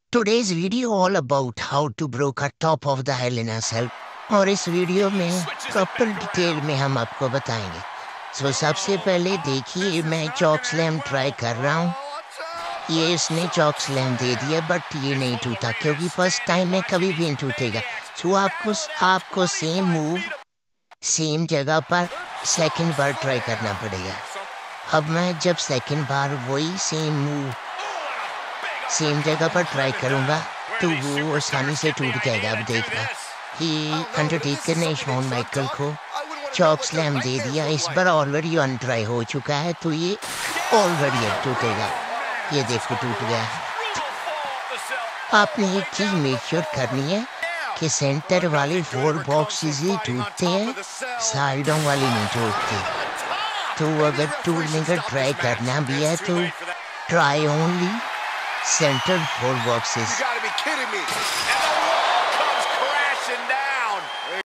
Today's video all about how to broke a top of the hill in a self और इस video में proper detail में हम आपको बताएंगे। सबसे पहले देखिए मैं चॉक स्लैम ट्राई कर रहा हूँ। ये इसने चॉक स्लैम दे दिया बट ये नहीं टूटा क्योंकि फर्स्ट टाइम में कभी भी नहीं टूटेगा। आपको सेम मूव सेम जगह पर सेकंड बार ट्राई करना पड़ेगा। अब मैं जब सेकंड बार वही सेम मूव सेम जगह पर ट्राई करूंगा तो वो आसानी से टूट जाएगा। अब देखना कि अंडरटेकर ने शॉन माइकल को चॉक स्लैम दे दिया। इस बार ऑलरेडी ऑन ट्राई हो चुका है तो ये ऑलरेडी अब टूटेगा। ये देखो टूट गया। आपने एक चीज मेक श्योर करनी है कि सेंटर वाले 4 बॉक्सेस ही टूटते हैं, साइडों वाले नहीं टूटते। तो अगर टूटने का ट्राई करना भी है तो ट्राई ओनली center 4 boxes.